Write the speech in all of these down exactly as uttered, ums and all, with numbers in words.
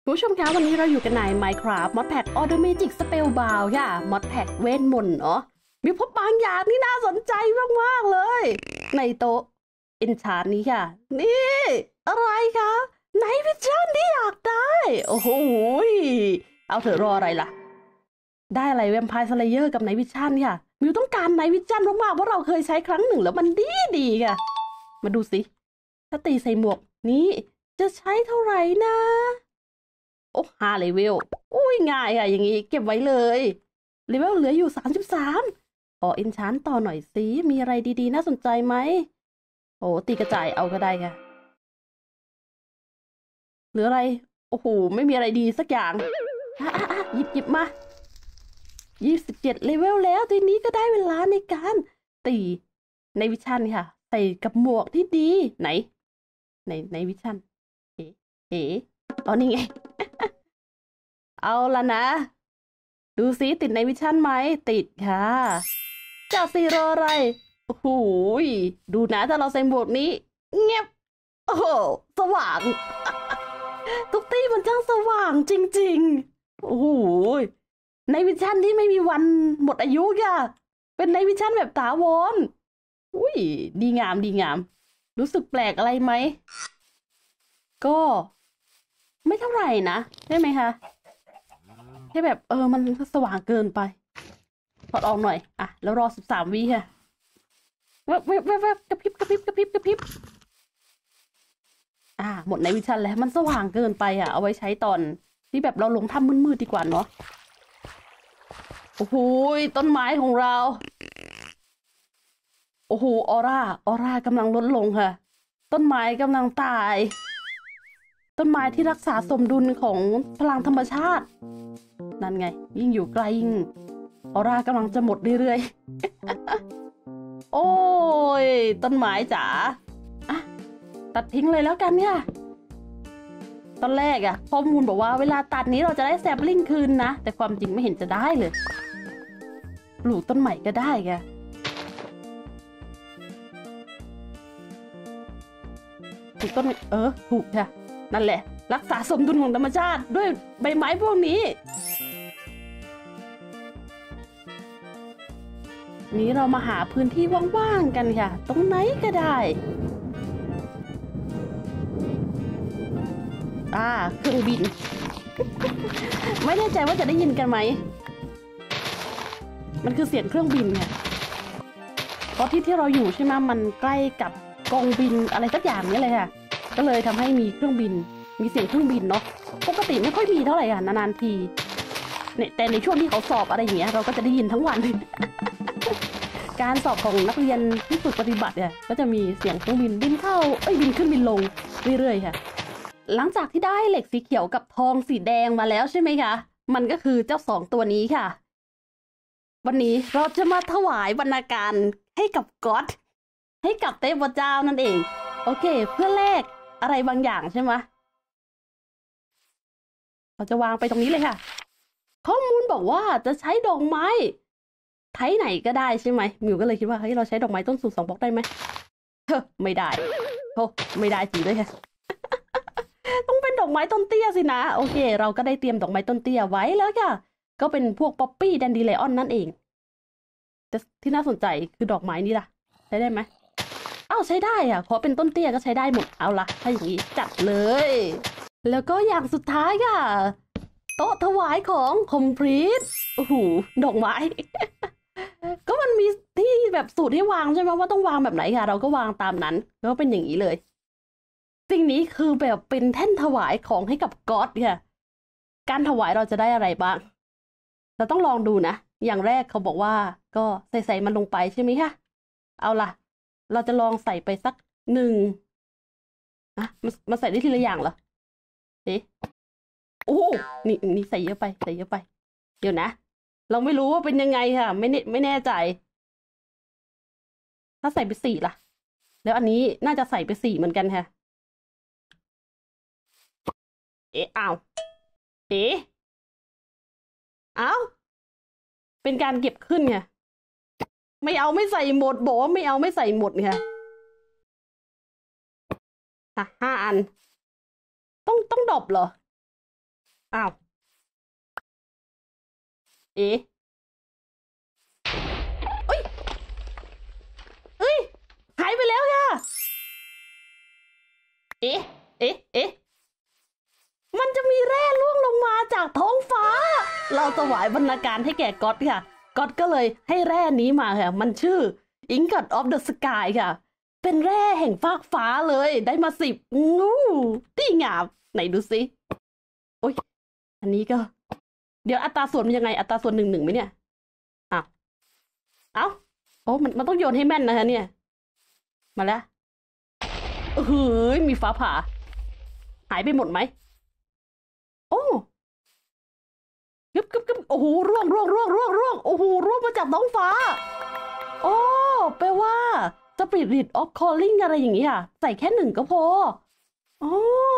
คุณผู้ชมคะวันนี้เราอยู่กันใน Minecraft มอดแพ็ก Automatic Spellbound ค่ะมอดแพ็กเวทมนต์เนาะมีพบบางอย่างที่น่าสนใจมากๆเลยในโต๊ะ Enchant นี้ค่ะนี่อะไรคะไนท์วิชั่นที่อยากได้โอ้โหเอาเถอะรออะไรล่ะได้อะไรแวมไพร์สเลเยอร์กับไนท์วิชั่นค่ะมิวต้องการไนท์วิชั่นมากๆเพราะเราเคยใช้ครั้งหนึ่งแล้วมันดีดีค่ะมาดูสิถ้าตีใส่หมวกนี้จะใช้เท่าไหร่นะโอ้ห้าเลเวลอุ้ยง่ายค่ะอย่างนี้เก็บไว้เลยเลเวลเหลืออยู่สามสิบสามขอเอนชานต่อหน่อยสิมีอะไรดีๆน่าสนใจไหมโอ้ตีกระจายเอาก็ได้ค่ะเหลืออะไรโอ้โหไม่มีอะไรดีสักอย่างอ่ะอ่ะอ่ะหยิบหยิบมายี่สิบเจ็ดเลเวลแล้วทีนี้ก็ได้เวลาในการตีในวิชั่นค่ะใส่กับหมวกที่ดีไหนในในวิชั่นเอ๋เอ๋ตอนนี้ไง เอาละนะดูซิติดในวิชั่นไหมติดค่ะจากซีโร่อะไรโอ้โหดูนะถ้าเราใส่หมวกนี้เงียบโอ้โหสว่าง ทุกที่มันช่างสว่างจริงๆโอ้โหในวิชั่นที่ไม่มีวันหมดอายุค่ะเป็นในวิชั่นแบบถาวรอุ้ยดีงามดีงามรู้สึกแปลกอะไรไหมก็ไม่เท่าไหร่นะใช่ไหมคะแค่แบบเออมันสว่างเกินไปถอดออกหน่อยอ่ะแล้วรอสิบสามวิค่ะแวบแวบแวบแวบกระพริบกระพริบกระพริบกระพริบอ่าหมดในวิชั่นแล้วมันสว่างเกินไปอ่ะเอาไว้ใช้ตอนที่แบบเราลงถ้ำมืดๆดีกว่าเนาะโอ้โหต้นไม้ของเราโอ้โหออร่าออร่ากำลังลดลงค่ะต้นไม้กำลังตายต้นไม้ที่รักษาสมดุลของพลังธรรมชาตินั่นไงยิ่งอยู่ไกลยิ่งออร่ากำลังจะหมดเรื่อยๆ โอ้ยต้นไม้จ๋าอะตัดทิ้งเลยแล้วกันเนี่ยตอนแรกอะข้อมูลบอกว่าเวลาตัดนี้เราจะได้แซปลิงคืนนะแต่ความจริงไม่เห็นจะได้เลยปลูกต้นใหม่ก็ได้แกปลูกต้นเออถูกค่ะนั่นแหละรักษาสมดุลของธรรมชาติด้วยใบไม้พวกนี้นี้เรามาหาพื้นที่ว่างๆกันค่ะตรงไหนก็ได้อ่าเครื่องบิน ไม่แน่ใจว่าจะได้ยินกันไหมมันคือเสียงเครื่องบินค่ะเพราะที่ที่เราอยู่ใช่ไหมมันใกล้กับกองบินอะไรสักอย่างนี้เลยค่ะก็เลยทำให้มีเครื่องบินมีเสียงเครื่องบินเนาะปกติไม่ค่อยมีเท่าไหร่อ่ะนานๆทีเนี่ยแต่ในช่วงที่เขาสอบอะไรอย่างเงี้ยเราก็จะได้ยินทั้งวัน การสอบของนักเรียนที่ฝึกปฏิบัติเนี่ยก็จะมีเสียงเครื่องบินบินเข้าเอ้ยบินขึ้นบินลงเรื่อยๆค่ะหลังจากที่ได้เหล็กสีเขียวกับทองสีแดงมาแล้วใช่ไหมคะมันก็คือเจ้าสองตัวนี้ค่ะวันนี้เราจะมาถวายบรรณาการให้กับก็อดให้กับเทพเจ้านั่นเองโอเคเพื่อแลกอะไรบางอย่างใช่ไหมเราจะวางไปตรงนี้เลยค่ะข้อมูลบอกว่าจะใช้ดอกไม้ไทยไหนก็ได้ใช่ไหมมิวก็เลยคิดว่าเฮ้ยเราใช้ดอกไม้ต้นสูงสองบล็อกได้ไหมเฮ้ไม่ได้โธ่ไม่ได้จริงด้วยค่ะ ต้องเป็นดอกไม้ต้นเตี้ยสินะโอเคเราก็ได้เตรียมดอกไม้ต้นเตี้ยไว้แล้วค่ะก็เป็นพวกป๊อปปี้แดนดีไลออนนั่นเองแต่ที่น่าสนใจคือดอกไม้นี่ล่ะใช้ได้ไหมอ้าวใช้ได้อ่ะขอเป็นต้นเตี้ยก็ใช้ได้หมดเอาละถ้าอย่างนี้จัดเลยแล้วก็อย่างสุดท้ายค่ะโต๊ะถวายของคอมพลีทโอ้โหดอกไม้ ก็มันมีที่แบบสูตรให้วางใช่ไหมว่าต้องวางแบบไหนค่ะเราก็วางตามนั้นก็เป็นอย่างนี้เลยสิ่งนี้คือแบบเป็นแท่นถวายของให้กับก็อดค่ะการถวายเราจะได้อะไรบ้างเราต้องลองดูนะอย่างแรกเขาบอกว่าก็ใส่ใส่มันลงไปใช่ไหมคะเอาล่ะเราจะลองใส่ไปสักหนึ่งอ่ะมามาใส่ได้ทีละอย่างเหรอเอ๊ะโอ้นี่นี่ใส่เยอะไปใส่เยอะไปเดี๋ยวนะเราไม่รู้ว่าเป็นยังไงค่ะไม่แน่ไม่แน่ใจถ้าใส่ไปสี่ล่ะแล้วอันนี้น่าจะใส่ไปสี่เหมือนกันค่ะเอ๊ะอ้าวเอ๊ะอ้าวเป็นการเก็บขึ้นไงไม่เอาไม่ใส่หมดบอกว่าไม่เอาไม่ใส่หมดค่ะอ่ะห้าอันต้องต้องดรอปเหรออ้าวเอ๊ะเอ้ยเอ้ยหายไปแล้วค่ะเอ๊ะเอ๊ะเอ๊ะมันจะมีแร่ร่วงลงมาจากท้องฟ้าเราถวายบรรณาการให้แก่ก๊อตค่ะก๊อตก็เลยให้แร่นี้มาค่ะมันชื่อ Ingot of the Sky ค่ะเป็นแร่แห่งฟากฟ้าเลยได้มาสิบงูที่งามไหนดูสิโอ้ยอันนี้ก็เดี๋ยวอัตราส่วนมันยังไงอัตราส่วนหนึ่งหนึ่งไหมเนี่ยอ้าวเอ้าโอ้มันมันต้องโยนให้แม่นนะคะเนี่ยมาแล้วเฮ้ยมีฟ้าผ่าหายไปหมดไหมโอ้กึบกึบกึบโอ้โหร่วงร่วงร่วงร่วงร่วงโอ้โหร่วงมาจากท้องฟ้าโอ้แปลว่า Spirit of Calling อะไรอย่างนี้อ่ะใส่แค่หนึ่งก็พออ๋อ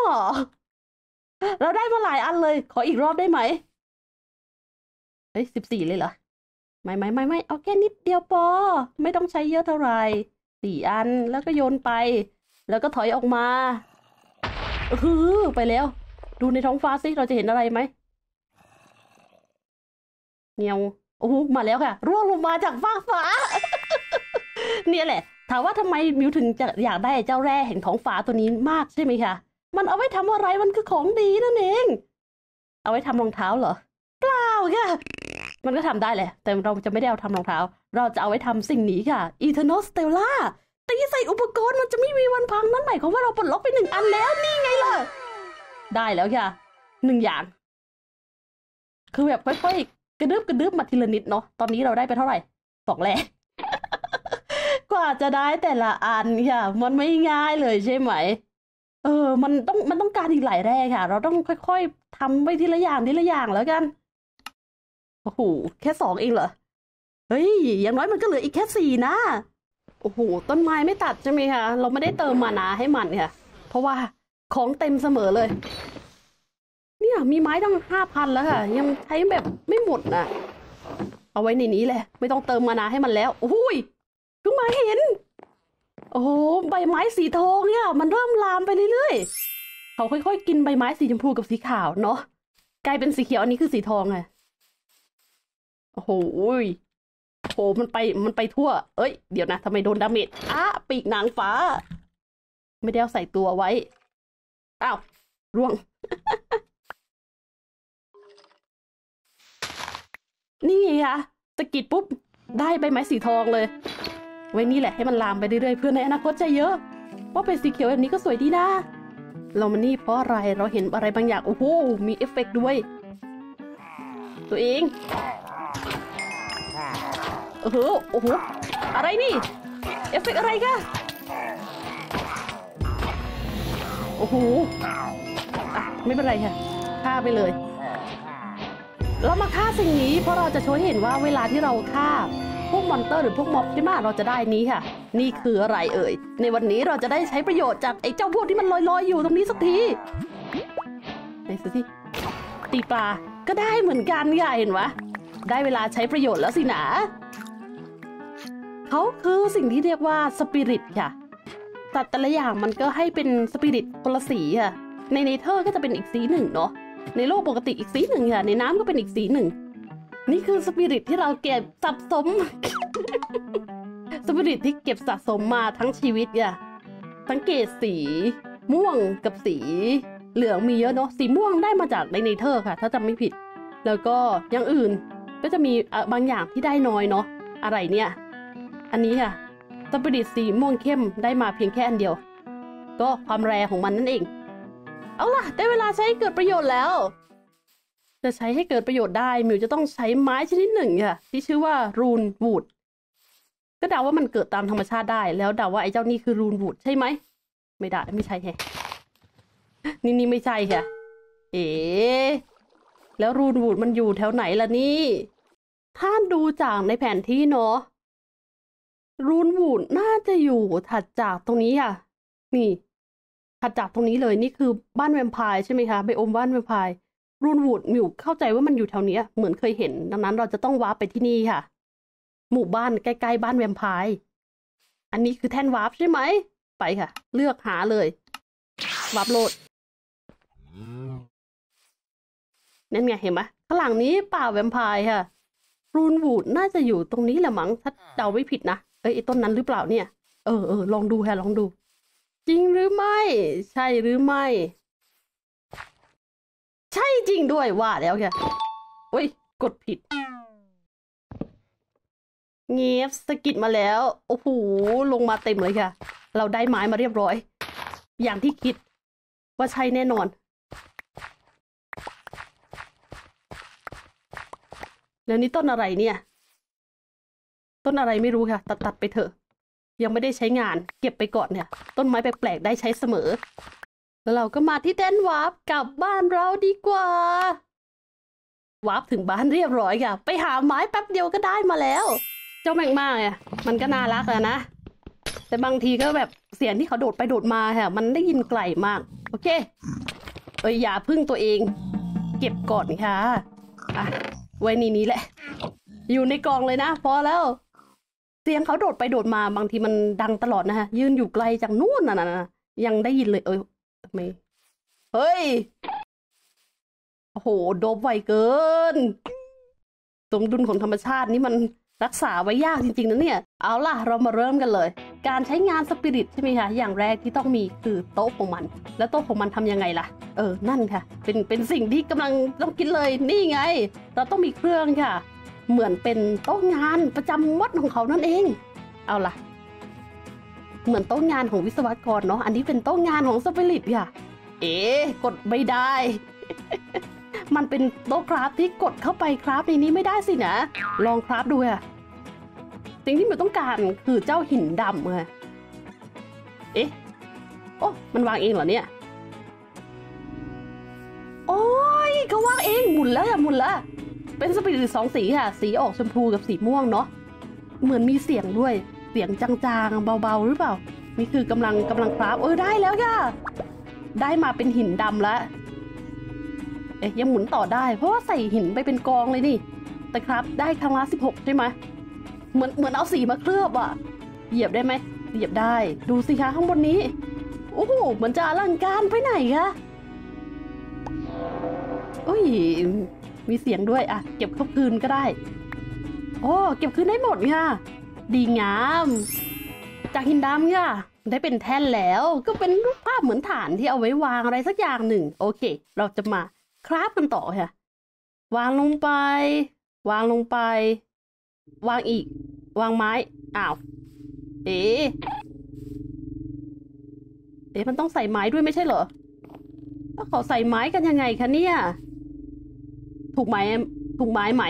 เราได้มาหลายอันเลยขออีกรอบได้ไหมเฮ้ยสิบสี่เลยเหรอไม่ไม่ไม่ไม่เอาแค่นิดเดียวพอไม่ต้องใช้เยอะเท่าไหร่สี่อันแล้วก็โยนไป แล้วก็ถอยออกมาเออไปแล้วดูในท้องฟ้าสิเราจะเห็นอะไรไหมเงียวโอ้โหมาแล้วค่ะร่วงลงมาจากฟากฟ้า เนี่ยแหละถามว่าทำไมมิวถึงจะอยากได้เจ้าแร่แห่งท้องฟ้าตัวนี้มากใช่ไหมคะมันเอาไว้ทำอะไรมันคือของดีนั่นเองเอาไว้ทำรองเท้าเหรอเปล่าค่ะมันก็ทำได้แหละแต่เราจะไม่ได้เอาทำรองเท้าเราจะเอาไว้ทำสิ่งนี้ค่ะ Eternal Stella ตีใส่อุปกรณ์มันจะไม่มีวันพังนั่นหมายความว่าเราปลดล็อกไปหนึ่งอันแล้วนี่ไงล่ะได้แล้วค่ะหนึ่งอย่างคือแบบค่อยๆกระดึบกระดึบมาทีละนิดเนาะตอนนี้เราได้ไปเท่าไหร่สองแร่ กว่าจะได้แต่ละอันค่ะมันไม่ง่ายเลยใช่ไหมเออมันต้องมันต้องการอีกหลายแร่ค่ะเราต้องค่อยๆทำไปทีละอย่างทีละอย่างแล้วกันโอ้โหแค่สองเองเหรอเฮ้ยอย่างน้อยมันก็เหลืออีกแค่สี่นะโอ้โหต้นไม้ไม่ตัดใช่ไหมคะเราไม่ได้เติมมานาให้มันค่ะเพราะว่าของเต็มเสมอเลยเนี่ยมีไม้ตั้งห้าพันแล้วค่ะยังใช้แบบไม่หมดนะเอาไว้ในนี้แหละไม่ต้องเติมมานาให้มันแล้วโอ้ยเพิ่งมาเห็นโอ้โหใบไม้สีทองเนี่ยมันเริ่มลามไปเรื่อยๆเขาค่อยๆกินใบไม้สีชมพูกับสีขาวเนาะกลายเป็นสีเขียวอันนี้คือสีทองไงโอ้โหโหมันไปมันไปทั่วเอ้ยเดี๋ยวนะทำไมโดนดาเมจอ้าปีกนางฟ้าไม่ได้เอาใส่ตัวไว้อ้าวร่วง นี่ไงคะสะกิดปุ๊บได้ใบไม้สีทองเลยไว้นี่แหละให้มันลามไปเรื่อยๆเพื่อในอนาคตจะเยอะว่าเป็นสีเขียวแบบนี้ก็สวยดีนะเรามันนี่เพราะอะไรเราเห็นอะไรบางอย่างโอ้โหมีเอฟเฟกต์ด้วยตัวเองโอ้โหโอ้โหอะไรนี่เอฟเฟกต์อะไรกันโอ้โหอ่ะไม่เป็นไรค่ะฆ่าไปเลยเรามาฆ่าสิ่งนี้เพราะเราจะช่วยเห็นว่าเวลาที่เราฆ่าพวกมอนเตอร์หรือพวกม็อบใช่ไหมเราจะได้นี้ค่ะนี่คืออะไรเอ่ยในวันนี้เราจะได้ใช้ประโยชน์จากไอ้เจ้าพวกที่มันลอยๆอยู่ตรงนี้สักทีไหนสิตีปลาก็ได้เหมือนกันค่ะเห็นไหมได้เวลาใช้ประโยชน์แล้วสินะเขาคือสิ่งที่เรียกว่าสปิริตค่ะแต่แต่ละอย่างมันก็ให้เป็นสปิริตคนละสีค่ะในเนเธอร์ก็จะเป็นอีกสีหนึ่งเนาะในโลกปกติอีกสีหนึ่งค่ะในน้ำก็เป็นอีกสีหนึ่งนี่คือสปิริตที่เราเก็บสะสม สปิริตที่เก็บสะสมมาทั้งชีวิตค่ะสังเกตสีม่วงกับสีเหลืองมีเยอะเนาะสีม่วงได้มาจากในเนเธอร์ค่ะถ้าจำไม่ผิดแล้วก็อย่างอื่นก็จะมีบางอย่างที่ได้น้อยเนาะอะไรเนี่ยอันนี้ค่ะสปิริตสีม่วงเข้มได้มาเพียงแค่อันเดียวก็ความแรของมันนั่นเองเอาล่ะได้เวลาใช้เกิดประโยชน์แล้วจะใช้ให้เกิดประโยชน์ได้มิวจะต้องใช้ไม้ชนิดหนึ่งค่ะที่ชื่อว่ารูนวูดก็เดาว่ามันเกิดตามธรรมชาติได้แล้วเดาว่าไอ้เจ้านี่คือรูนวูดใช่ไหมไม่ได้ไม่ใช่แฮะนี่นี่ไม่ใช่ค่ะเอ๋แล้วรูนวูดมันอยู่แถวไหนล่ะนี่ถ้าดูจากในแผนที่เนาะรูนวูดน่าจะอยู่ถัดจากตรงนี้ค่ะนี่ถัดจากตรงนี้เลยนี่คือบ้านแวมไพร์ใช่ไหมคะไบโอมบ้านแวมไพร์รูนวูดมิวเข้าใจว่ามันอยู่แถวนี้เหมือนเคยเห็นดังนั้นเราจะต้องวาร์ปไปที่นี่ค่ะหมู่บ้านใกล้ๆบ้านแวมไพร์อันนี้คือแท่นวาร์ปใช่ไหมไปค่ะเลือกหาเลยวาร์ปโหลดนั่นไงเห็นไหมข้างหลังนี้ป่าแวมไพร์ค่ะรูนวูดน่าจะอยู่ตรงนี้แหละมั้งถ้าเดาไม่ผิดนะเอ้ยไอ้ต้นนั้นหรือเปล่าเนี่ยเออเออลองดูค่ะลองดูจริงหรือไม่ใช่หรือไม่ใช่จริงด้วยว่าแล้วค่ะโอ้ยกดผิดเงียบสกิดมาแล้วโอ้โหลงมาเต็มเลยค่ะเราได้ไม้มาเรียบร้อยอย่างที่คิดว่าใช่แน่นอนแล้วนี่ต้นอะไรเนี่ยต้นอะไรไม่รู้ค่ะตัดตัดไปเถอะยังไม่ได้ใช้งานเก็บไปก่อนเนี่ยต้นไม้แปลกๆได้ใช้เสมอแล้วเราก็มาที่แดนวาร์ปกลับบ้านเราดีกว่าวาร์ปถึงบ้านเรียบร้อยค่ะไปหาไม้แป๊บเดียวก็ได้มาแล้วเจ้าแมงม่าเนี่ยมันก็น่ารักอะนะแต่บางทีก็แบบเสียงที่เขาโดดไปโดดมาค่ะมันได้ยินไกลมากโอเคเอ้ยอย่าพึ่งตัวเองเก็บก่อนค่ะอ่ะไว้นี่นี้แหละอยู่ในกล่องเลยนะพอแล้วเสียงเขาโดดไปโดดมาบางทีมันดังตลอดนะคะยืนอยู่ไกลจากนู่นน่ะนะยังได้ยินเลยเอ้ยทำไมเฮ้ยโอ้โหโดบไวเกินสมดุลของธรรมชาตินี่มันรักษาไว้ยากจริงๆนะเนี่ยเอาล่ะเรามาเริ่มกันเลยการใช้งานสปิริตใช่ไหมคะอย่างแรกที่ต้องมีคือโต๊ะของมันแล้วโต๊ะของมันทำยังไงล่ะเออนั่นค่ะเป็นเป็นสิ่งที่กำลังต้องคิดเลยนี่ไงเราต้องมีเครื่องค่ะเหมือนเป็นโต๊ะงานประจำวัดของเขานั่นเองเอาล่ะเหมือนโต๊ะงานของวิศวกรเนาะอันนี้เป็นโต๊ะงานของสปิริตค่ะเอ๊ะกดไม่ได้ มันเป็นโต๊ะคราฟที่กดเข้าไปคราฟในนี้ไม่ได้สินะลองคราฟดูค่ะสิ่งที่มันต้องการคือเจ้าหินดำค่ะเอ๊ะโอ้มันวางเองเหรอเนี่ยโอ้ยก็วางเองหมุนแล้วอะหมุนแล้วเป็นสปิริตสองสีค่ะสีออกชมพูกับสีม่วงเนาะเหมือนมีเสียงด้วยเสียงจางๆเบาๆหรือเปล่านี่คือกำลังกำลังคราฟเออได้แล้วค่ะได้มาเป็นหินดำแล้วเอ๊ะยังหมุนต่อได้เพราะว่าใส่หินไปเป็นกองเลยนี่แต่ครับได้ครั้งละสิบหกใช่ไหมเหมือนเหมือนเอาสีมาเคลือบอ่ะเหยียบได้ไหมเหยียบได้ดูสิคะข้างบนนี้โอ้โหเหมือนจะอลังการไปไหนคะอุ้ยมีเสียงด้วยอ่ะเก็บเข้าคืนก็ได้โอ้เก็บคืนได้หมดค่ะดีงามจากหินดำค่ะได้เป็นแท่นแล้วก็เป็นรูปภาพเหมือนฐานที่เอาไว้วางอะไรสักอย่างหนึ่งโอเคเราจะมาคราฟกันต่อค่ะวางลงไปวางลงไปวางอีกวางไม้อ้าวเอ๊ะเอ๊ะมันต้องใส่ไม้ด้วยไม่ใช่เหรอแล้วเขาใส่ไม้กันยังไงคะเนี่ยถูกไหมถูกไม้ไหม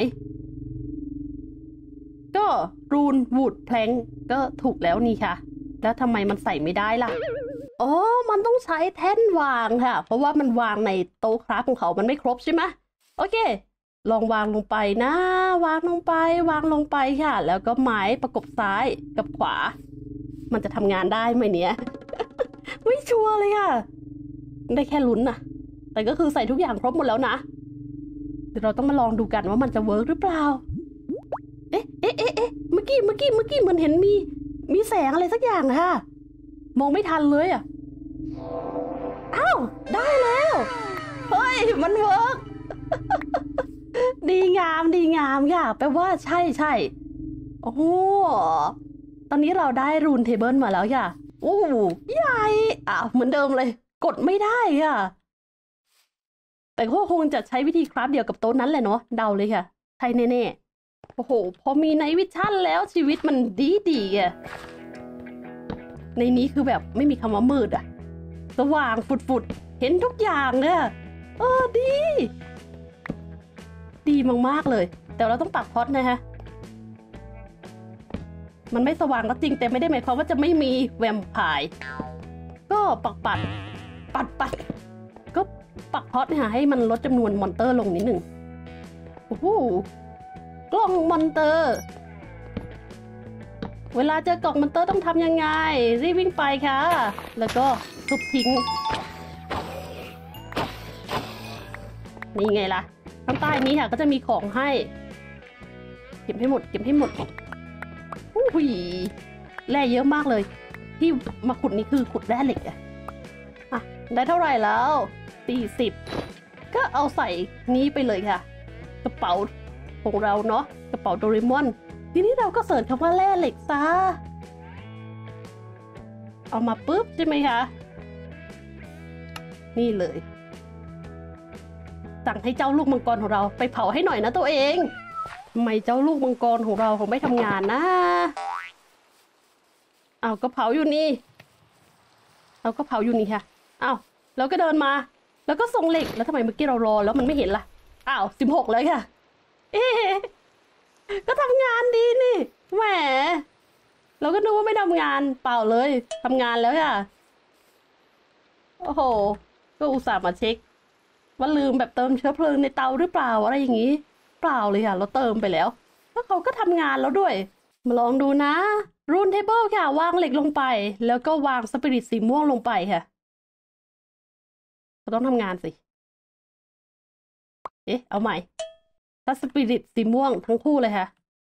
ก็รูนวูดแพลงก็ถูกแล้วนี่ค่ะแล้วทำไมมันใส่ไม่ได้ล่ะอ๋อมันต้องใช้แท่นวางค่ะเพราะว่ามันวางในโต๊ะคราฟของเขามันไม่ครบใช่ไหมโอเคลองวางลงไปนะวางลงไปวางลงไปค่ะแล้วก็ไม้ประกบซ้ายกับขวามันจะทำงานได้ไหมเนี่ย ไม่ชัวร์เลยค่ะได้แค่ลุ้นนะแต่ก็คือใส่ทุกอย่างครบหมดแล้วนะเดี๋ยวเราต้องมาลองดูกันว่ามันจะเวิร์กหรือเปล่าเอ๊ะเอ๊ะเอ๊ะเอ๊ะเมื่อกี้เมื่อกี้เมื่อกี้เหมือนเห็นมีมีแสงอะไรสักอย่างค่ะมองไม่ทันเลยอ่ะอ้าวได้แล้วเฮ้ยมันเวิร์ก ดีงามดีงามค่ะแปลว่าใช่ใช่โอ้โหตอนนี้เราได้รูนเทเบิลมาแล้วค่ะโอ้ใหญ่อ่ะเหมือนเดิมเลยกดไม่ได้ค่ะแต่ก็คงจะใช้วิธีคราฟเดียวกับโต๊ะนั้นแหละเนาะเดาเลยค่ะใช่แน่ๆโอ้โหพอมีไนท์วิชั่นแล้วชีวิตมันดีดีอ่ะในนี้คือแบบไม่มีคำว่ามืดอ่ะสว่างฟุดๆเห็นทุกอย่างเลยเออดีดีมากๆเลยแต่เราต้องปักพอดนะฮะมันไม่สว่างก็จริงแต่ไม่ได้หมายความว่าจะไม่มีแวมไพร์ก็ปักปัดปัดปัดก็ปักพอดเนี่ยให้มันลดจำนวนมอนเตอร์ลงนิดหนึ่งโอ้โหกล่องมอนเตอร์เวลาเจอกล่องมอนเตอร์ต้องทำยังไงรีบวิ่งไปค่ะแล้วก็ทุบทิ้งนี่ไงล่ะข้างใต้นี้ค่ะก็จะมีของให้เก็บให้หมดเก็บให้หมดอุ้ยแร่เยอะมากเลยที่มาขุดนี่คือขุดแร่เหล็กอะอ่ะได้เท่าไหร่แล้วสี่สิบก็เอาใส่นี้ไปเลยค่ะกระเป๋าของเราเนาะกระเป๋าโดเรมอนทีนี้เราก็เสิร์ชคำว่าแร่เหล็กซะเอามาปุ๊บใช่ไหมคะนี่เลยสั่งให้เจ้าลูกมังกรของเราไปเผาให้หน่อยนะตัวเองทำไมเจ้าลูกมังกรของเราคงไม่ทำงานนะเอาก็เผาอยู่นี่เอาก็เผาอยู่นี่ค่ะเอาแล้วก็เดินมาแล้วก็ส่งเหล็กแล้วทำไมเมื่อกี้เรารอแล้วมันไม่เห็นล่ะอ้าวสิบหกเลยค่ะเอ๊ก็ทำงานดีนี่แหมเราก็นึกว่าไม่ทำงานเปล่าเลยทำงานแล้วค่ะโอ้โหก็อุตส่าห์มาเช็คว่าลืมแบบเติมเชื้อเพลิงในเตาหรือเปล่าอะไรอย่างนี้เปล่าเลยค่ะเราเติมไปแล้วแล้วเขาก็ทำงานแล้วด้วยมาลองดูนะรูนเทเบิลค่ะวางเหล็กลงไปแล้วก็วางสปิริตสีม่วงลงไปค่ะเราต้องทำงานสิเอ๊ะเอาใหม่ถ้าสปิริตสีม่วงทั้งคู่เลยค่ะ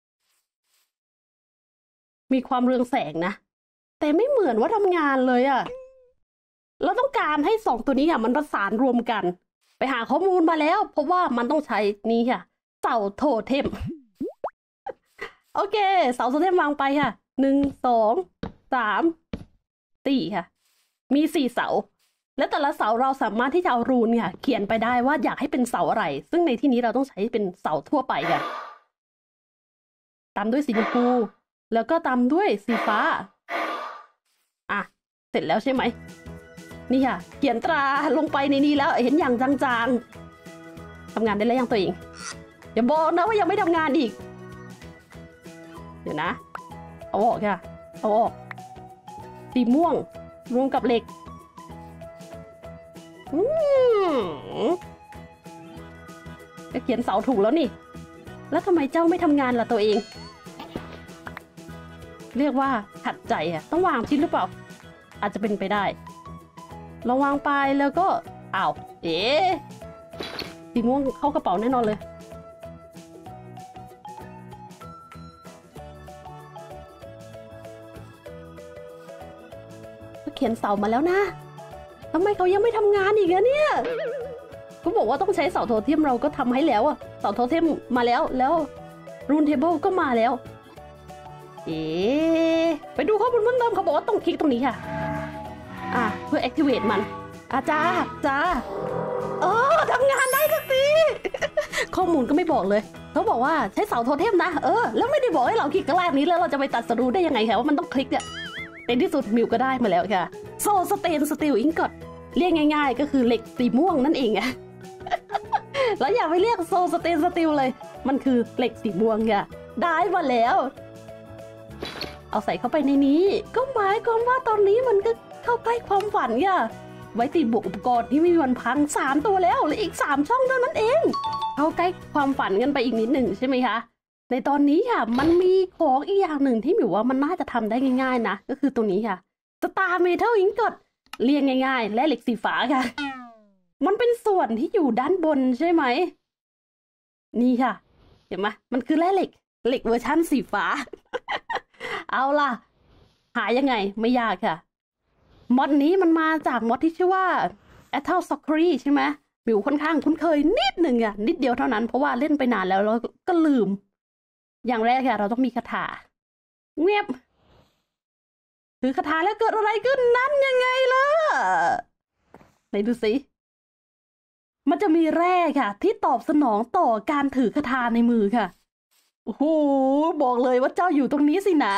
มีความเรืองแสงนะแต่ไม่เหมือนว่าทำงานเลยอะเราต้องการให้สองตัวนี้ค่ะมันประสานรวมกันไปหาข้อมูลมาแล้วเพราะว่ามันต้องใช้นี้ค่ะเสาโทเทม โอเคเสาโทเทมวางไปค่ะหนึ่งสองสามสี่ค่ะมีสี่เสาและแต่ละเสาเราสามารถที่จะเอารูนค่ะเขียนไปได้ว่าอยากให้เป็นเสาอะไรซึ่งในที่นี้เราต้องใช้เป็นเสาทั่วไปค่ะตามด้วยสีชมพูแล้วก็ตามด้วยสีฟ้าอ่ะเสร็จแล้วใช่ไหมนี่ค่ะเขียนตราลงไปในนี้แล้วเห็นอย่างจางๆทำงานได้แล้วยังตัวเองอย่าบอกนะว่ายังไม่ทำงานอีกเดี๋ยวนะเอาออกค่ะเอาออกสีม่วงรวมกับเหล็กอืมก็เขียนเสาถูกแล้วนี่แล้วทำไมเจ้าไม่ทำงานล่ะตัวเองเรียกว่าขัดใจอะต้องวางชิ้นหรือเปล่าอาจจะเป็นไปได้เราวางไปแล้วก็อ้าวเอ๊ะสีม่วงเข้ากระเป๋าแน่นอนเลยเขียนเสามาแล้วนะทำไมเขายังไม่ทำงานอีกอะเนี่ยก็บอกว่าต้องใช้เสาโทเทมเราก็ทำให้แล้วอะเสาโทเทมมาแล้วแล้วรูนเทเบิลก็มาแล้วเอ๊ะไปดูข้อมูลเพิ่มเติมเขาบอกว่าต้องคลิกตรงนี้ค่ะอ่ะเพื่อ activate มันอาจ้าจ้าเออทำงานได้สักทีข้อมูลก็ไม่บอกเลยเขาบอกว่าใช้เสาโทเทมนะเออแล้วไม่ได้บอกให้เราคลิกกระลาบนี้แล้วเราจะไปตัดสรูได้ยังไงคะว่ามันต้องคลิกเนี่ยในที่สุดมิวก็ได้มาแล้วค่ะโซสเตนสตีลอิงกอตเรียกง่ายๆก็คือเหล็กสีม่วงนั่นเองอะแล้วอย่าไปเรียกโซสเตนสตีลเลยมันคือเหล็กสีม่วงค่ะได้มาแล้วเอาใส่เข้าไปในนี้ก็หมายความว่าตอนนี้มันก็เข้าใกล้ความฝันค่ะไว้ติดบุกอุปกรณ์ที่ไม่มีวันพังสามตัวแล้วและอีกสามช่องเท่านั้นเองเข้าใกล้ความฝันกันไปอีกนิดหนึ่งใช่ไหมคะในตอนนี้ค่ะมันมีของอีกอย่างหนึ่งที่หมิวว่ามันน่าจะทำได้ง่ายๆนะก็คือตัวนี้ค่ะสตาร์เมทัลอิงกอตเรียงง่ายๆและเหล็กสีฟ้าค่ะมันเป็นส่วนที่อยู่ด้านบนใช่ไหมนี่ค่ะเห็นไหมมันคือแร่เหล็กเหล็กเวอร์ชั่นสีฟ้า เอาล่ะหายังไงไม่ยากค่ะมอดนี้มันมาจากมอดที่ชื่อว่า a t a l s o c k e r y ใช่ไหมหมิวค่อนข้างคุ้นเคยนิดหนึ่งอะนิดเดียวเท่านั้นเพราะว่าเล่นไปนานแล้วเราก็ลืมอย่างแรกค่ะเราต้องมีคาถาเงียบถือคาถาแล้วเกิดอะไรขึ้นนั่นยังไงล่ะไหนดูสิมันจะมีแร่ค่ะที่ตอบสนองต่อการถือคาถาในมือค่ะโอ้โหบอกเลยว่าเจ้าอยู่ตรงนี้สินะ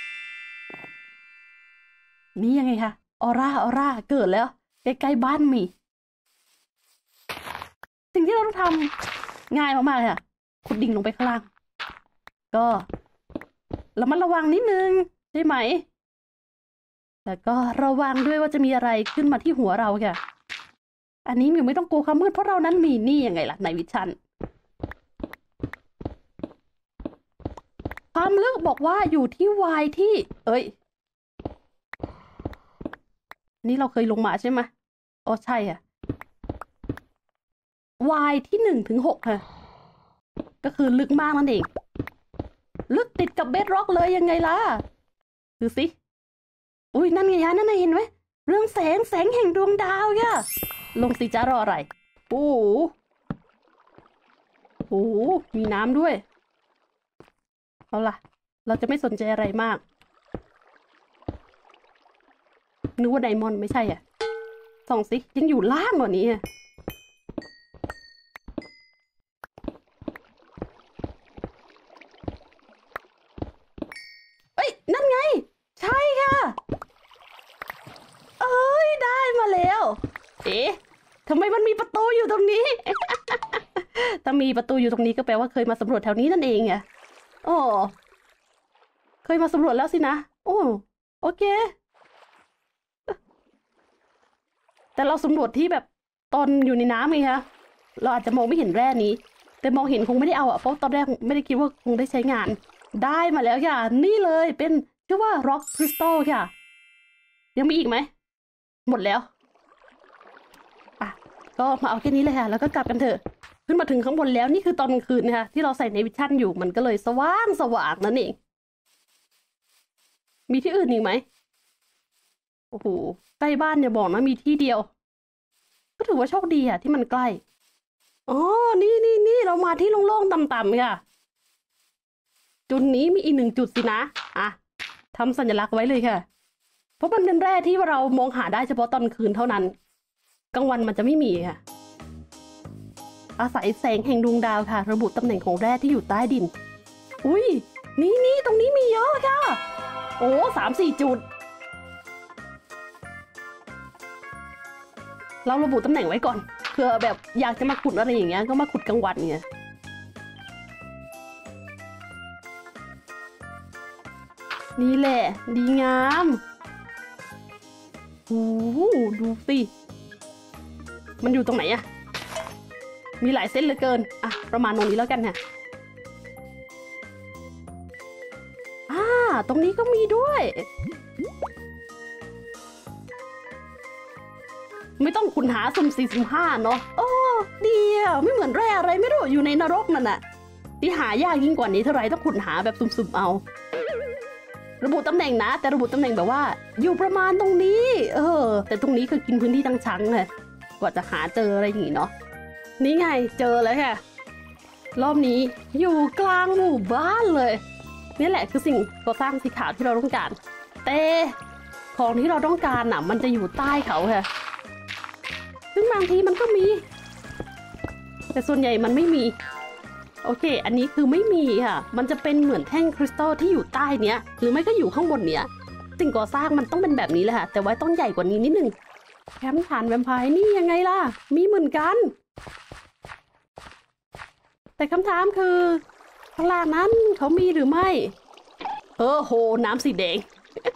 นี่ยังไงคะออร่าออร่าเกิดแล้วใกล้ๆบ้านมีสิ่งที่เราต้องทำง่ายมากๆค่ะขุดดิ่งลงไปข้างล่างก็ระมัดระวังนิดนึงใช่ไหมแต่ก็ระวังด้วยว่าจะมีอะไรขึ้นมาที่หัวเราค่ะอันนี้มิวไม่ต้องกลัวความมืดเพราะเรานั้นมีนี่ยังไงล่ะในวิชั่นความลึกบอกว่าอยู่ที่ y ที่เอ้ยนี่เราเคยลงมาใช่ไหมอ๋อใช่อ่ะ y ที่หนึ่งถึงหกค่ะก็คือลึกมากนั่นเองลึกติดกับเบดร็อกเลยยังไงล่ะดูสิอุ้ยนั่นไงยะนั่นไงเห็นไหมเรื่องแสงแสงแห่งดวงดาวค่ะลงสิจ้ารออะไรโอ้โหโอ้โหมีน้ำด้วยเอาล่ะเราจะไม่สนใจอะไรมากนึกว่าไดมอนด์ไม่ใช่อ่ะส่องสิยังอยู่ล่างกว่านี้อ่ะเอ้ยนั่นไงใช่ค่ะเอ้ยได้มาแล้วเอ๊ะทำไมมันมีประตูอยู่ตรงนี้ ถ้ามีประตูอยู่ตรงนี้ก็แปลว่าเคยมาสำรวจแถวนี้นั่นเองอ่ะโอ้เคยมาสำรวจแล้วสินะโอ้โอเคแต่เราสำรวจที่แบบตอนอยู่ในน้ำไงคะเราอาจจะมองไม่เห็นแร่นี้แต่มองเห็นคงไม่ได้เอาอ่ะเพราะตอนแรกไม่ได้คิดว่าคงได้ใช้งานได้มาแล้วค่ะนี่เลยเป็นชื่อว่า Rock Crystal ค่ะยังมีอีกไหมหมดแล้วอ่ะก็มาเอาแค่นี้เลยค่ะแล้วก็กลับกันเถอะขึ้นมาถึงข้างบนแล้วนี่คือตอนกลางคืนนะคะที่เราใส่ในวิชั่นอยู่มันก็เลยสว่างสว่างนั่นเองมีที่อื่นอีกไหมโอ้โหใกล้บ้านอย่าบอกนะมีที่เดียวก็ถือว่าโชคดีอะที่มันใกล้อ๋อนี่นี่นี่เรามาที่โล่งๆต่ำๆค่ะจุดนี้มีอีกหนึ่งจุดสินะอ่ะทำสัญลักษณ์ไว้เลยค่ะเพราะมันเป็นแร่ที่เรามองหาได้เฉพาะตอนคืนเท่านั้นกลางวันมันจะไม่มีค่ะอาศัยแสงแห่งดวงดาวค่ะระบุตำแหน่งของแร่ที่อยู่ใต้ดินอุ้ยนี่นี่ตรงนี้มีเยอะค่ะโอ้สามสี่จุดเราระบุตำแหน่งไว้ก่อนเผื่อแบบอยากจะมาขุดอะไรอย่างเงี้ยก็มาขุดกลางวันเนี่ยนี่แหละดีงามโอ้ดูสิมันอยู่ตรงไหนอะมีหลายเส้นเหลือเกินอ่ะประมาณตรงนี้แล้วกันเนี่ยอ่าตรงนี้ก็มีด้วยไม่ต้องขุดหาสุ่มสี่สุ่มห้าเนาะโอ้ดีอ่ะไม่เหมือนแร่อะไรไม่รู้อยู่ในนรกนั่นน่ะที่หายากยิ่งกว่านี้เท่าไรต้องขุดหาแบบสุ่มๆเอาระบุตำแหน่งนะแต่ระบุตำแหน่งแบบว่าอยู่ประมาณตรงนี้เออแต่ตรงนี้คือกินพื้นที่ทั้งชั้นเลยกว่าจะหาเจออะไรอย่างงี้เนาะนี่ไงเจอแล้วค่ะรอบนี้อยู่กลางหมู่บ้านเลยนี่แหละคือสิ่งก่อสร้างสีขาวที่เราต้องการแต่ของที่เราต้องการน่ะมันจะอยู่ใต้เขาค่ะซึ่งบางทีมันก็มีแต่ส่วนใหญ่มันไม่มีโอเคอันนี้คือไม่มีค่ะมันจะเป็นเหมือนแท่งคริสตัลที่อยู่ใต้เนี้ยหรือไม่ก็อยู่ข้างบนเนี้ยสิ่งก่อสร้างมันต้องเป็นแบบนี้เลยค่ะแต่ว่าต้องใหญ่กว่านี้นิดนึงแคมป์ฐานแวมไพร์นี่ยังไงล่ะมีเหมือนกันแต่คำถามคือข้างล่างนั้นเขามีหรือไม่เออโหน้ำสีแดง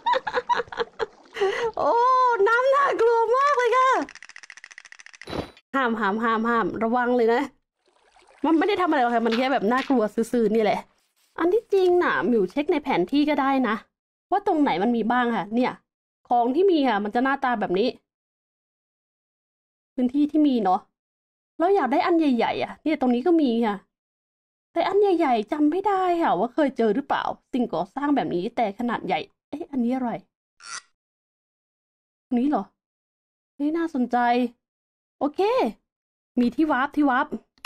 โอ้น้ำน่ากลัวมากเลยค่ะห้ามห้ามห้ามห้ามระวังเลยนะมันไม่ได้ทำอะไรหรอกค่ะมันแค่แบบน่ากลัวซื่อๆนี่แหละอันที่จริงน่ะมิวเช็คในแผนที่ก็ได้นะว่าตรงไหนมันมีบ้างค่ะเนี่ยของที่มีค่ะมันจะหน้าตาแบบนี้พื้นที่ที่มีเนาะเราอยากได้อันใหญ่ๆอ่ะเนี่ยตรงนี้ก็มีค่ะแต่อันใหญ่ๆจำไม่ได้ค่ะว่าเคยเจอหรือเปล่าสิ่งก่อสร้างแบบนี้แต่ขนาดใหญ่เอ๊ะอันนี้อะไรนี้เหรอนี่น่าสนใจโอเคมีที่วาร์ปที่วาร์ป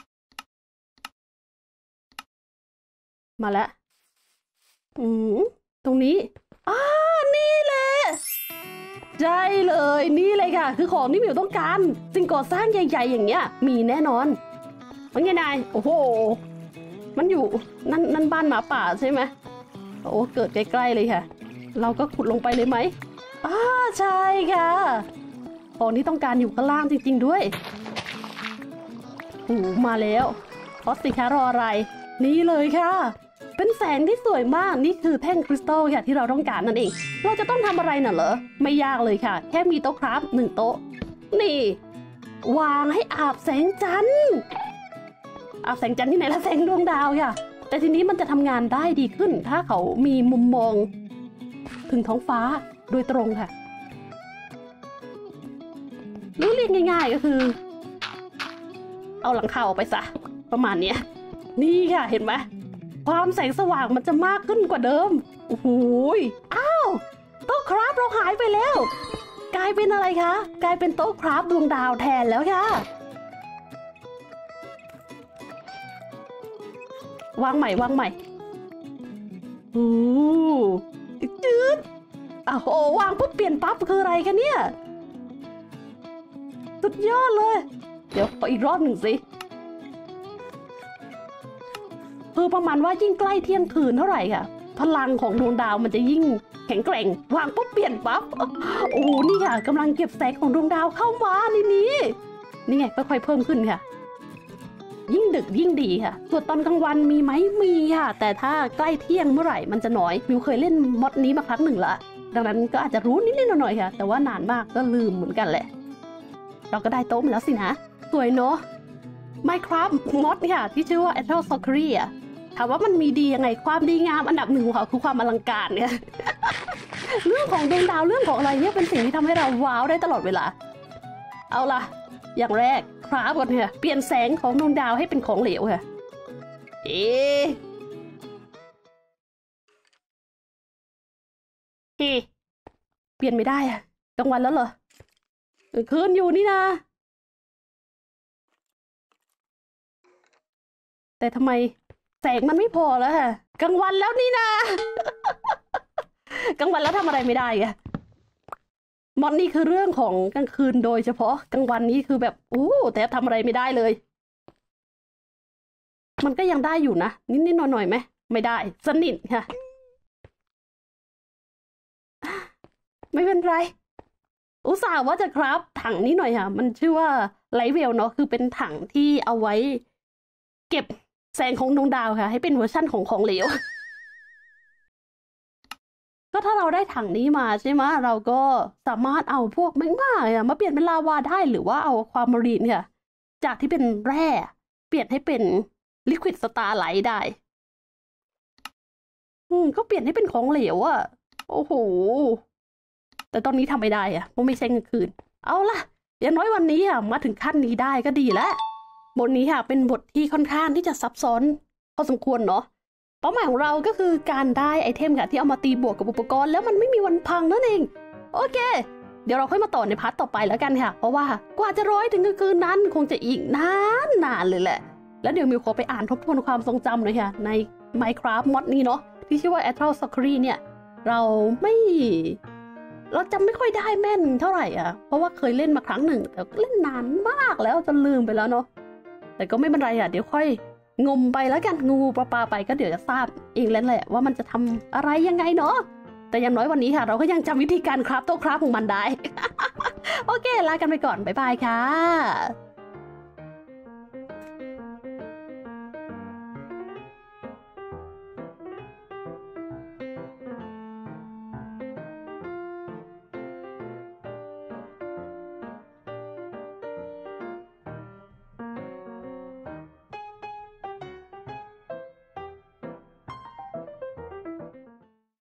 มาแล้วอืมตรงนี้อ่านี่แหละใช่เลยนี่เลยค่ะคือของที่มิวต้องการสิ่งก่อสร้างใหญ่ๆอย่างเงี้ยมีแน่นอนมันไงนายโอ้โหมันอยู่นั่นนั่นบ้านหมาป่าใช่ไหมโอ้เกิดใกล้ๆเลยค่ะเราก็ขุดลงไปเลยไหมอ่าใช่ค่ะของที่ต้องการอยู่ข้างล่างจริงๆด้วยโอ้มาแล้วพอสิคะรออะไรนี่เลยค่ะเป็นแสงที่สวยมากนี่คือแท่งคริสตัลค่ะที่เราต้องการนั่นเองเราจะต้องทำอะไรน่ะเหรอไม่ยากเลยค่ะแค่มีโต๊ะคราฟหนึ่งโต๊ะนี่วางให้อาบแสงจันทร์อาบแสงจันทร์ที่ไหนละแสงดวงดาวค่ะแต่ทีนี้มันจะทำงานได้ดีขึ้นถ้าเขามีมุมมองถึงท้องฟ้าโดยตรงค่ะหรือเรียกง่ายๆก็คือเอาหลังคาออกไปซะประมาณนี้นี่ค่ะเห็นไหมความแสงสว่างมันจะมากขึ้นกว่าเดิมโอ้โหอ้าวโต๊ะคราฟเราหายไปแล้วกลายเป็นอะไรคะกลายเป็นโต๊ะคราฟดวงดาวแทนแล้วค่ะวางใหม่วางใหม่โอ้จืดอ้าวโอ้วางปุ๊บเปลี่ยนปั๊บคืออะไรกันเนี่ยสุดยอดเลยเดี๋ยวขออีกรอบหนึ่งสิคือประมาณว่ายิ่งใกล้เที่ยงคืนเท่าไหร่ค่ะพลังของดวงดาวมันจะยิ่งแข็งแกร่งวางปุ๊บเปลี่ยนปั๊บโอ้โหนี่ค่ะกำลังเก็บแสงของดวงดาวเข้ามาในนี้นี่ไงค่อยๆเพิ่มขึ้นค่ะยิ่งดึกยิ่งดีค่ะส่วนตอนกลางวันมีไหมมีค่ะแต่ถ้าใกล้เที่ยงเมื่อไหร่มันจะน้อยมิวเคยเล่นมอดนี้มาครั้งหนึ่งละดังนั้นก็อาจจะรู้นิดๆหน่อยๆค่ะแต่ว่านานมากก็ลืมเหมือนกันแหละเราก็ได้โต๊ะมาแล้วสินะสวยเนาะ Minecraft มอดค่ะที่ชื่อว่า Ethereal Sockery อ่ะถามว่ามันมีดียังไงความดีงามอันดับหนึ่งของเขาคือความอลังการเนี่ย เรื่องของดวงดาวเรื่องของอะไรเนี่ยเป็นสิ่งที่ทำให้เราว้าวได้ตลอดเวลาเอาล่ะอย่างแรกคราฟก่อนค่ะเปลี่ยนแสงของดวงดาวให้เป็นของเหลวค่ะเอ๊ะเฮ้เปลี่ยนไม่ได้อะกลางวันแล้วเหรอคืนอยู่นี่นะแต่ทำไมแสงมันไม่พอแล้วค่ะกลางวันแล้วนี่นะ กลางวันแล้วทำอะไรไม่ได้อะมอดนี่คือเรื่องของกลางคืนโดยเฉพาะกลางวันนี้คือแบบโอ้แต่ทำอะไรไม่ได้เลยมันก็ยังได้อยู่นะนิดๆหน่อยๆไหมไม่ได้สนิทค่ะไม่เป็นไรอุตส่าห์ว่าจะครับถังนี้หน่อยค่ะมันชื่อว่าไลท์เวลเนาะคือเป็นถังที่เอาไว้เก็บแสงของดวงดาวค่ะให้เป็นเวอร์ชั่นของของเหลวก็ถ้าเราได้ถังนี้มาใช่ไหมเราก็สามารถเอาพวกแมงม่าอะมาเปลี่ยนเป็นลาวาได้หรือว่าเอาความมารีนค่ะจากที่เป็นแร่เปลี่ยนให้เป็นลิควิดสตาร์ไลท์ได้อืมก็เปลี่ยนให้เป็นของเหลวอะโอ้โหแต่ตอนนี้ทำไม่ได้อะเพราะไม่ใช่กลางคืนเอาล่ะอย่างน้อยวันนี้อะมาถึงขั้นนี้ได้ก็ดีแล้วบทนี้ค่ะเป็นบทที่ค่อนข้างที่จะซับซ้อนพอสมควรเนาะเป้าหมายของเราก็คือการได้ไอเทมค่ะที่เอามาตีบวกกับอุปกรณ์แล้วมันไม่มีวันพังนั่นเองโอเคเดี๋ยวเราค่อยมาต่อในพาร์ทต่อไปแล้วกันค่ะเพราะว่ากว่าจะร้อยถึงกลางคืนนั้นคงจะอีกนานนานเลยแหละแล้วเดี๋ยวมิวขอไปอ่านทบทวนความทรงจำหน่อยค่ะใน Minecraft มอดนี้เนาะที่ชื่อว่า Ethereal Sockery เนี่ยเราไม่เราจำไม่ค่อยได้แม่นเท่าไหร่อ่ะเพราะว่าเคยเล่นมาครั้งหนึ่งแต่เล่นนานมากแล้วจนลืมไปแล้วเนาะแต่ก็ไม่เป็นไรอ่ะเดี๋ยวค่อยงมไปแล้วกันงูปลาปลาไปก็เดี๋ยวจะทราบเองแล้วแหละว่ามันจะทำอะไรยังไงเนาะแต่อย่างน้อยวันนี้ค่ะเราก็ยังจำวิธีการคราฟโต๊ะคราฟของมันได้ โอเคลากันไปก่อนบ๊ายบายค่ะ